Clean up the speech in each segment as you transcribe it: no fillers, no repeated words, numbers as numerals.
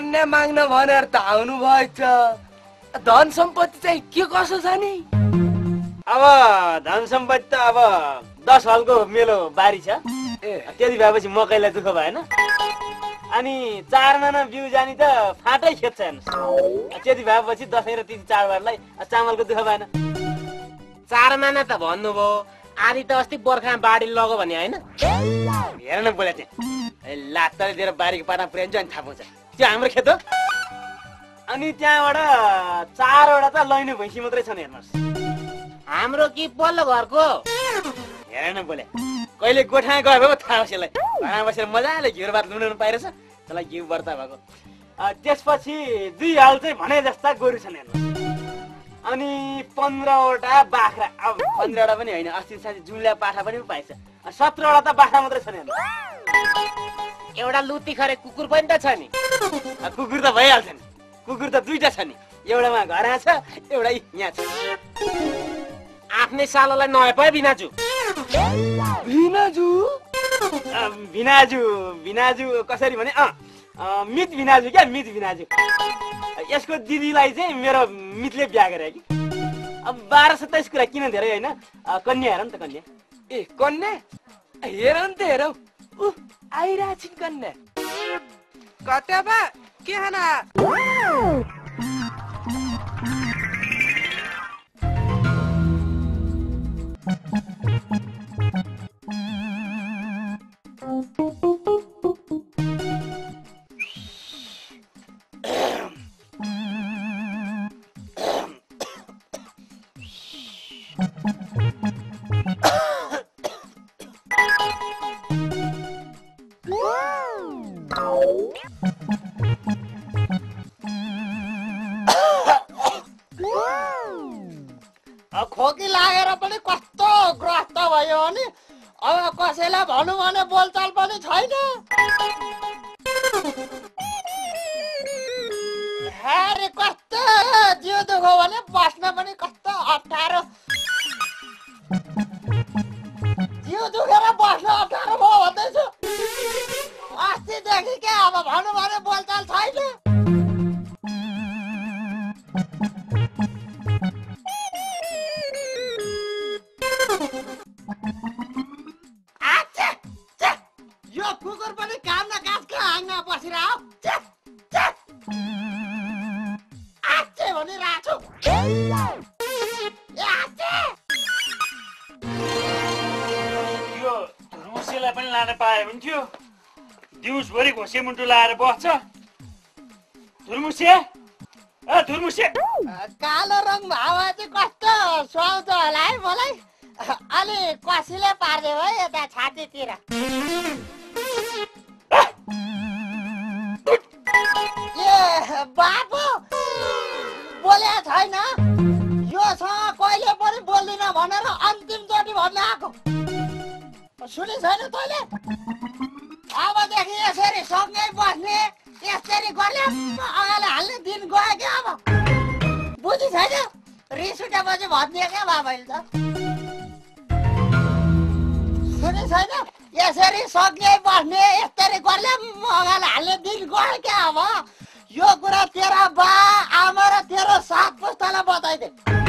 कन्या माग्न भनेर त आउनु भएछ। धन सम्पत्ति चाहिँ के कसो छ नि? अब धन सम्पत्ति त अब 10 हलको मेरो बारी छ। त्यति भएपछि मकैलाई दुःख भएन। अनि 4 महिना बिउ जानी त फाटै खेत छ हेर्नुहोस्। त्यति भएपछि दसैँ र तिथि चाडबाडलाई चामलको दुःख भएन। 4 महिना त भन्नुभयो, आधी त अस्ति बर्खा बाढी लग्यो भने होइन? हेर न बोले त्यहाँ लात्ताले दिएर बारीको पाटा पुर्याइन्छ अनि थाहा पाउँछ त्यो हाम्रो खेत हो। अनि त्यहाँबाट 4वटा त लैनो भैँसी मात्रै छन् हेर्नुहोस्। हाम्रो कि पल्लो घरको? हेर न बोले कहिले गोठा गयो भए थाहा होस् यसलाई। घरमा बसेर मजाले घिउ भात लुनाउनु पाइरहेछ। त्यसलाई घिउ व्रत भएको। त्यसपछि 2 हल चाहिँ भने जस्ता गोरु छन् हेर्नुहोस्। अनि 15वटा बाख्रा। अब 15वटा पनि होइन, अस्ति साथी जुम्ल्या पाठा पनि पाइन्छ। 17वटा त बाख्रा मात्रै छन् हेर्नुहोस्। एउटा लुती खरे कुकुर पनि त छ नि? कुकुर त भइहाल्छ नि। कुकुर त 2टा छ नि, एउटामा घरमा छ, एउटा यहाँ छ। आफ्नै सालोलाई नहेपाए बिनाजु। भिनाजु? भिनाजु कसरी भने मित भिनाजु क्या, मित भिनाजु। यसको दिदीलाई चाहिँ मेरो मितले बिहा गरे कि। अब 1227 कुरा किन धेरै होइन। कन्या हेर नि त कन्या। ए कन्या? हेर नि त हेरौ, आइरहेछ कन्या। कते बा के हना? खोकी लागेर पनि कस्तो ग्रस्त भयो नि। अब कसैलाई भनौँ भने बोलचाल पनि छैन। अरे कस्तो जिउ दुख्यो भने बस्न पनि कस्तो अप्ठ्यारो। जिउ दुखेर बस्न अप्ठ्यारो भयो भन्दैछु। अस्तिदेखि के अब भनौँ भने बोलचाल छैन। यो कुकुर पनि काम न काजको हाँगमा बसिरह भनिरहेको छु। यो रुसेलाई पनि लान पाए हुन्थ्यो। दिउँसभरि घोसे मुन्टु लाएर बस्छ। धुर्मुसे धुर्मुसे कालो रङ हावा चाहिँ कस्तो सुहाउँछ होला है मलाई। अलि कसीले पारिदियो है यता छातीतिर। ए बाबु बोले छैन। योसँग कहिले पनि बोल्दिन भनेर अन्तिमचोटि भन्नु आएको। सुनि छैन तैँले? अबदेखि यसरी सँगै बस्ने, यसरी गर्ने अगाडि हाल्ने दिन गयो क्या अब। बुझि छैन? रिस उठेपछि भनिदियो क्या बाबाले त। सुनि छैन? यसरी सँगै बस्ने, यसरी गर्ने अगाडि हाल्ने दिन गयो क्या अब। यो कुरा तेरा बा आमा र तेरो 7 पुस्तालाई बताइदे।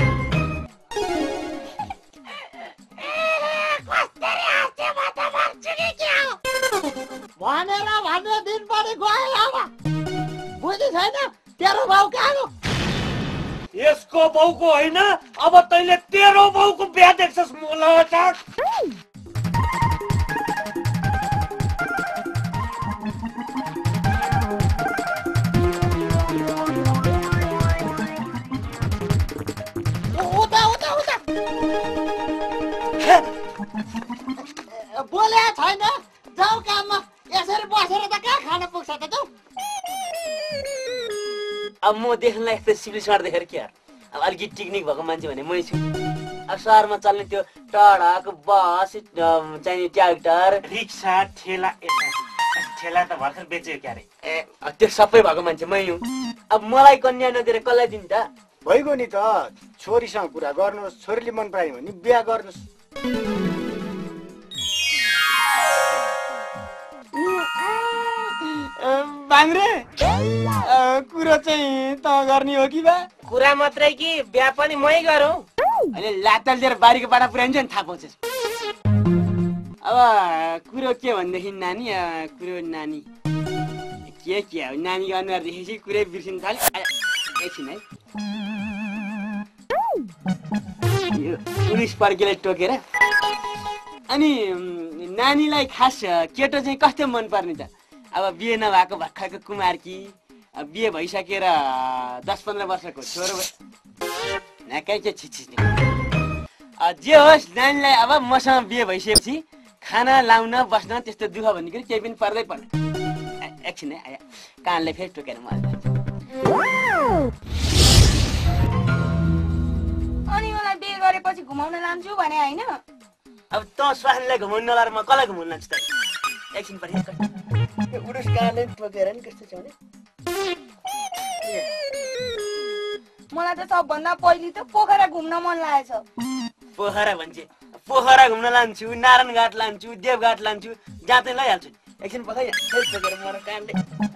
भनेर भन्ने दिन पनि गयो अब। बुझि छैन? तेरो बाउ कहाँ हो? यसको बाउको होइन, अब तैँले तेरो बाउको बिहा देख्छस् मोलटाक। बोले छैन? जाऊ काममा। यसरी बसेर त कहाँ खान पुग्छ त जाऊ। अब म देख्नलाई यस्तो सिभिल देखेर के यार। अब अलिकति टेक्निक भएको मान्छे भने मै छु। अब सहरमा चल्ने त्यो ट्रक बस चाहिने ट्र्याक्टर रिक्सा ठेला ठेला त भर्खर बेच्यो क्या रे। त्यो सबै भएको मान्छे मै हुँ। अब मलाई कन्या नदिएर कसलाई दिन्छ त? भइगयो नि त। छोरीसँग कुरा गर्नुहोस्, छोरीले मन परायो भने बिहा गर्नुहोस्। बाङ्रे कुरो चाहिँ त गर्ने हो कि बा कुरा मात्रै कि बिहा पनि मै गरौँ अहिले लातल लिएर बारीको बाटा पुऱ्याइन्छ नि थाहा पाउँछ अब कुरो के भनेदेखि नानी कुरो नानी के हो नानीको अनुहार देखेपछि कुरै बिर्सिनु थाल्यो एकछिन है 19 पर्केले टोकेर अनि नानीलाई खास केटो चाहिँ कस्तो मनपर्ने त अब बिहे नभएको भर्खरको कुमारकी बिहे भइसकेर 10-15 वर्षको छोरो नाकै के छिछिने जे होस् नानीलाई अब मसँग बिहे भइसकेपछि खाना लाउन बस्न त्यस्तो दुःख भन्ने कुरो केही पनि पर्दै पर्दैन एकछिन है आया कानले फेरि टोकेर म अनि मलाई बिहे गरेपछि घुमाउन लान्छु भने हैन अब त स्वास्नीलाई घुमाउन नलाएर म कसलाई घुमाउन लान्छु त एकछिन पछि उडुस कानले टोकेर नि कस्तो छ भने मलाई त सबभन्दा पहिले त पोखरा घुम्न मन लागेछ पोखरा भन्छ पोखरा घुम्न लान्छु नारायणघाट लान्छु देवघाट लान्छु जहाँ चाहिँ लैहाल्छु एकछिन पछि फेरि टोकेर म कानले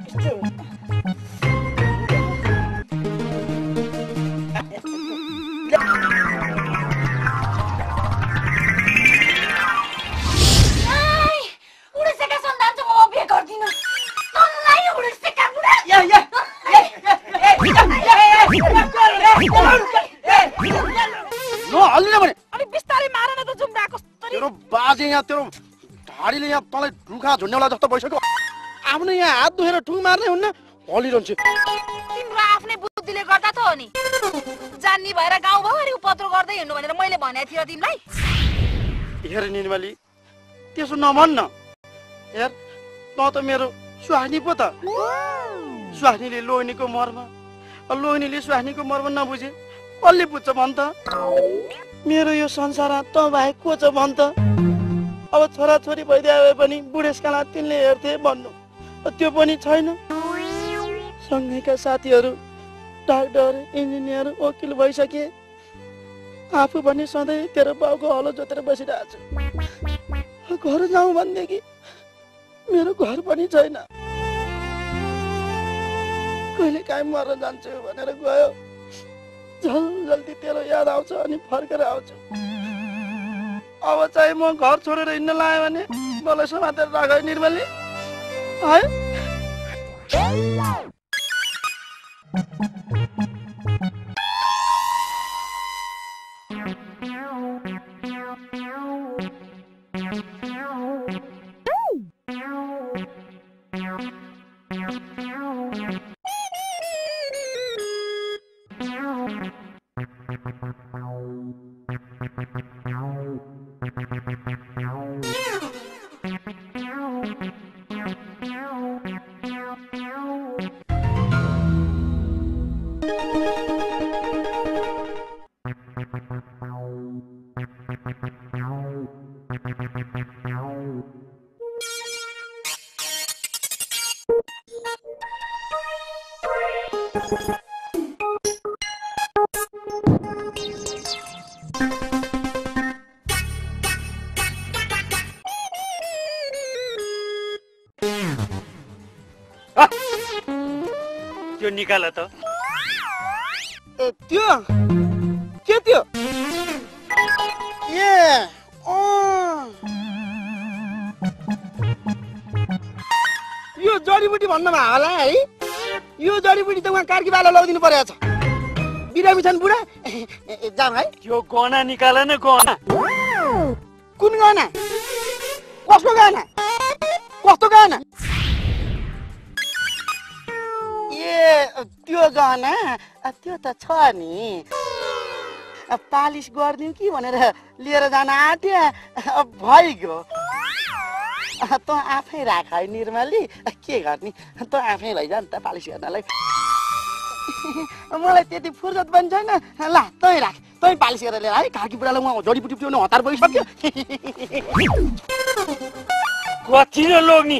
तेरो ढाडीले यहाँ तँलाई ढुखा झुन्ड्याउला जस्तो भइसक्यो आफ्नो यहाँ हात दुखेर ठुङ मार्ने हुन्न हलिरहन्छु तिम्रो आफ्नै बुद्धिले गर्दा त हो नि जान्नी भएर गाउँभरि उपद्रो गर्दै हिँड्नु भनेर मैले भनेको थियो तिमीलाई हेर निर्मली त्यसो नभन्न हेर त त मेरो स्वास्नी पो त स्वास्नीले लोहनीको मर्म लोहनीले स्वास्नीको मर्म नबुझे कसले बुझ्छ भन् त मेरो यो संसार त बाहेक को छ भन् त अब छोराछोरी भइदिए पनि बुढेसकाल तिनले हेर्थे भन्नु त्यो पनि छैन सँगैका साथीहरू डाक्टर इन्जिनियर वकिल भइसके आफू पनि सधैँ तेरो बाउको हलो जोतेर बसिरहेको छु घर जाउँ भनेदेखि मेरो घर पनि छैन कहिले काहीँ मर्न जान्छु भनेर गयो जल्दी तेरो याद आउँछ अनि फर्केर आउँछु अब चाहिँ म घर छोडेर हिँड्न लाग्यो भने मलाई समातेर राख निर्मली है त्यो निकाल त त्यो के त्यो ए यो जडीबुटी भन्नमा होला है यो जडीबुटी त उहाँ कार्की बाला लगाइदिनु परेको छ बिरामी छन् बुढा जाम है त्यो गहना निकाल न गहना कुन गहना कसको गहना कस्तो गहना त्यो गहना त्यो त छ नि पालिस गरिदिउँ कि भनेर लिएर जान आँट्यो भइगयो त आफै राख है निर्मली के गर्ने त आफै लैजा नि त पालिस गर्नलाई मलाई त्यति फुर्सद पनि छैन ल तै राख तै पालिस गरेर लिएर है काकी बुढालाई उहाँ जडीबुटी पिउनु हतार भइसक्यो कति र लोग्नी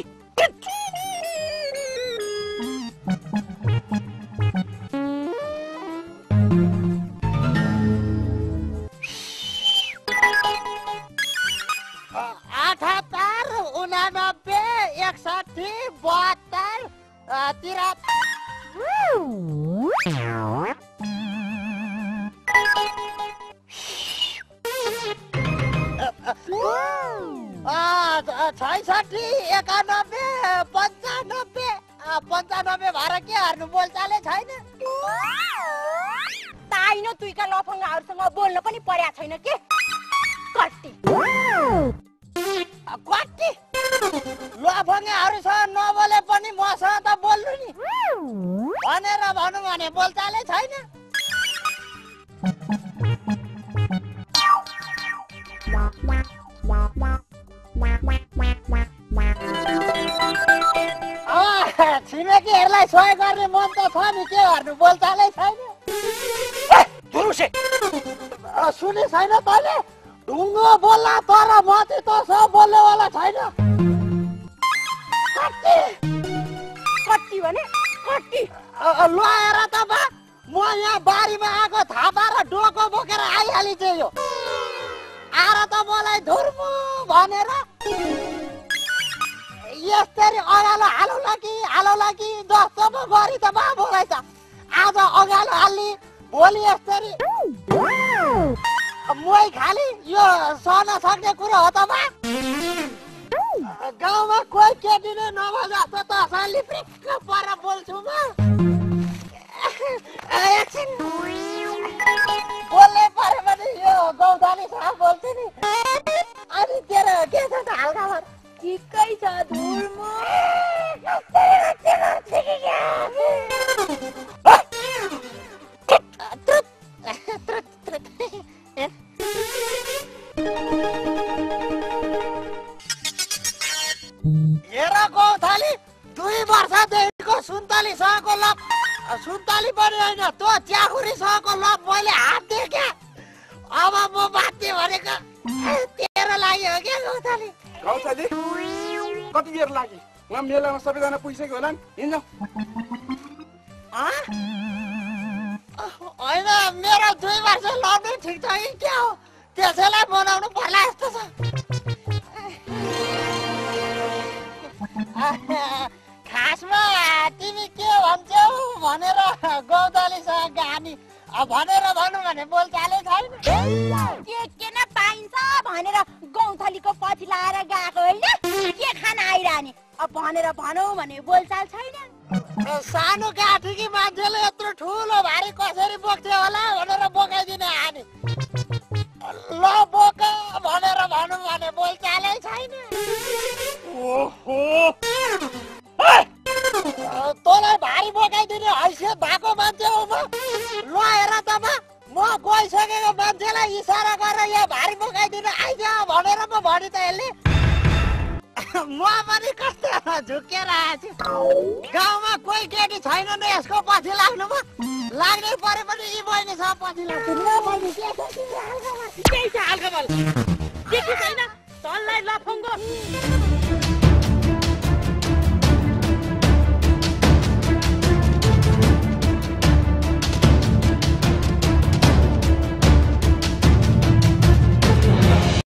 तिरात छैसठी 91 95 भएर के हार्नु बोल्चाले छैन ताइनो तुइका लफङ्गाहरूसँग बोल्न पनि पर्या छैन के कट्टी कति लफङ्गाहरूसँग नबोले पनि मसँग त बोल्नु नि भनेर भनौँ भने बोल्चाले छैन छिमेकीहरूलाई सहयोग गर्ने मन त छ नि के गर्नु बोल्चालै छैन सुनि छैन तैँले ढुङ्गो बोल्ला तर माथि त सब बोल्नेवाला छैन कट्टी भने कट्टी लएर त बा म यहाँ बारीमा आएको थापा र डोको बोकेर आइहाली चाहिँ यो आएर त मलाई धुर्मु भनेर यस्तरी अगालो हालौला कि जस्तो पो गरी त बा बोलाइ त आज अगालो हाल्ने भोलि यस्तरी मै खाली यो सहन सक्ने कुरो हो त बा गाउँमा कोही केटी नै नभए जस्तो त लिप्रिक्क पर बोल्छु म एकछिन बोल्नै पर्यो भने यो गौधानी साहब बोल्छु नि अनि तेरो के छ त हालखबर ठिकै छ धुर्मु हेर गौथाली 2 वर्षदेखिको सुन्तलीसँगको लप सुन्तली पनि होइन त्यो च्याखुरीसँगको लप मैले हात देखेँ अब म बाध्य भनेको तेरो लागि हो क्या गौथाली गौथाली कति बेर लाग्यो उहाँ मेलामा सबैजना पुगिसक्यो होला नि हिँड्छौ होइन मेरो 2 वर्ष लड्नु ठिक छ कि क्या हो त्यसैलाई बनाउनु पर्ला जस्तो छ खासमा तिमी के भन्छौ भनेर गौथालीसँग गानी भनेर भनौँ भने बोलचालै छैन के न पाइन्छ भनेर गौथलीको पछि लाएर गएको होइन के खान आइरहने अब भनेर भनौँ भने बोलचाल छैन सानो काठीकी मान्छेले यत्रो ठुलो भारी कसरी बोक्थ्यो होला भनेर बोकाइदिने आने ल बोक भनेर भनौँ भने बोलचालै छैन तँलाई भारी बोकाइदिने हैसियत भएको मान्छे हो म ल हेर त म गइसकेको मान्छेलाई इसारा गरेर यहाँ भारी बोकाइदिनु आइज भनेर म भने त यसले म पनि कस्तो झुकेर आएको छु गाउँमा कोही केटी छैन नि यसको पछि लाग्नुमा लाग्नै परे पनि यी बहिनीसँग पछि लाग्छु केही छ हालखबर देखि छैन तँलाई लफङ्गो